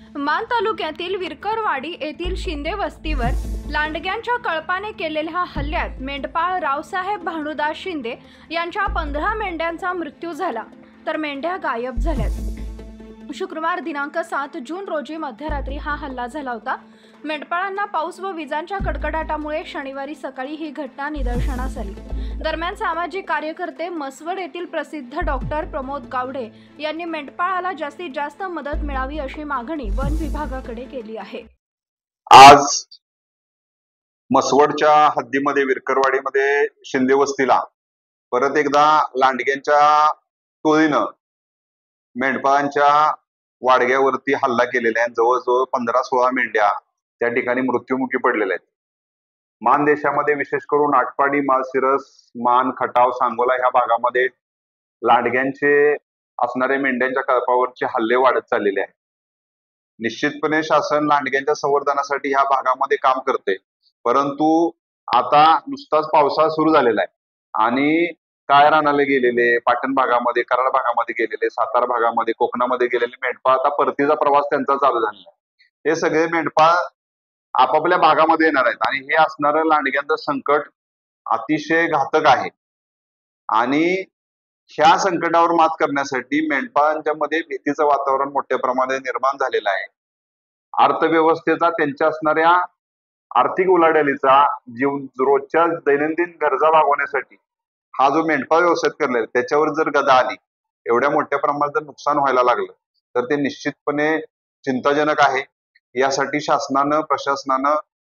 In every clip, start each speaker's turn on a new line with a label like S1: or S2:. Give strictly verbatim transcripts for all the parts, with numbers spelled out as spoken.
S1: मान तालुक्यातील विरकरवाडी येथील शिंदे वस्तीवर लांडग्यांच्या कळपाने केलेल्या हल्ल्यात मेंढपाळ रावसाहेब भानुदास शिंदे यांच्या पंधरा मेंढ्यांचा मृत्यू झाला, तर मेंढ्या गायब झाल्यात। शुक्रवार दिनांक सात जून रोजी मध्यरात्री हा हल्ला झाला होता। मेंढपाळांना पाऊस व विजांच्या कडकडाटामुळे शनिवारी सकाळी ही घटना निदर्शनास आली। दरम्यान सामाजिक कार्यकर्ते मसवड येथील प्रसिद्ध डॉक्टर प्रमोद गावडे यांनी मेंढपाळाला जास्तीत जास्त मदत मिळावी अशी मागणी वन विभागाकडे केली आहे।
S2: आज मसवडच्या हद्दीमध्ये विरकरवाडीमध्ये शिंदे वस्तीला परत एकदा लांडग्यांच्या टोळीनं मेंढपाळांच्या वाडग्यावरती हल्ला केलेला आहे। जवळजवळ पंधरा सोळा मेंढ्या त्या ठिकाणी मृत्युमुखी पडलेल्या आहेत। मान देशामध्ये विशेष करून आटपाडी, माळशिरस, मान, खटाव, सांगोला ह्या भागामध्ये लांडग्यांचे असणारे मेंढ्यांच्या कळपावरचे हल्ले वाढत चाललेले आहेत। निश्चितपणे शासन लांडग्यांच्या संवर्धनासाठी ह्या भागामध्ये काम करते, परंतु आता नुसताच पावसाळा सुरू झालेला आहे आणि काय रानाला गेलेले, पाटण भागामध्ये, कराड भागामध्ये गेलेले, सातारा भागामध्ये, कोकणामध्ये गेलेले मेंढपाळ आता परतीचा प्रवास त्यांचा चालू झालेला आहे। हे सगळे मेंढपाळ आपापल्या भागामध्ये येणार आहेत आणि हे असणारं लांडग्यांचं संकट अतिशय घातक आहे आणि ह्या संकटावर मात करण्यासाठी मेंढपाळांच्या मध्ये भीतीचं वातावरण मोठ्या प्रमाणात निर्माण झालेलं आहे। अर्थव्यवस्थेचा, त्यांच्या असणाऱ्या आर्थिक उलाढालीचा, जीव रोजच्या दैनंदिन गरजा भागवण्यासाठी हा जो मेंढपाळ व्यवसाय करलाय त्याच्यावर जर गदा आली, एवढ्या मोठ्या प्रमाणात जर नुकसान व्हायला लागलं तर ते निश्चितपणे चिंताजनक आहे। यासाठी शासनानं, प्रशासनानं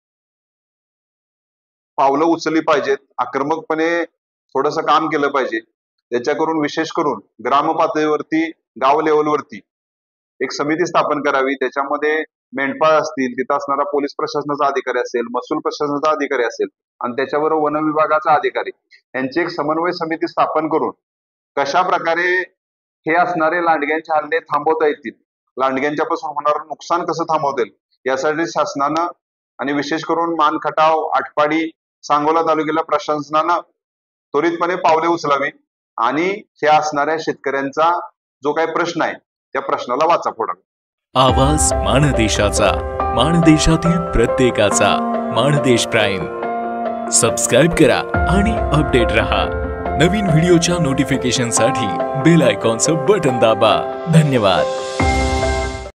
S2: पावलं उचलली पाहिजेत, आक्रमकपणे थोडंसं काम केलं पाहिजे। त्याच्या करून विशेष करून ग्राम पातळीवरती, गाव लेवलवरती एक समिती स्थापन करावी। त्याच्यामध्ये मेंढपाळ असतील, तिथं असणारा पोलीस प्रशासनाचा अधिकारी असेल, महसूल प्रशासनाचा अधिकारी असेल आणि त्याच्यावर वन विभागाचा अधिकारी यांची एक समन्वय समिती स्थापन करून कशा प्रकारे हे असणारे लांडग्यांचे हल्ले थांबवता येतील, लांडग्यांच्या पासून होणारं नुकसान कसं थांबवता येईल, यासाठी शासनानं आणि विशेष करून मान, खटाव, आटपाडी, सांगोला तालुक्याला प्रशासनानं त्वरितपणे पावले उचलावी आणि हे असणाऱ्या शेतकऱ्यांचा जो काही प्रश्न आहे त्या प्रश्नाला वाचा फोडावी।
S3: आवाज माणदेशाचा, माणदेशातील प्रत्येकाचा, माणदेश प्राईम। सबस्क्राइब करा आणि अपडेट रहा। नवीन व्हिडिओच्या नोटिफिकेशनसाठी बेल आयकॉनचं बटन दाबा। धन्यवाद।